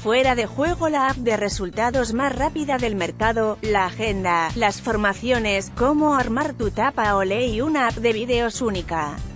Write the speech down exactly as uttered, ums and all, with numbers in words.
fuera de juego la app de resultados más rápida del mercado, la agenda, las formaciones, cómo armar tu tapa o ley, una app de vídeos única.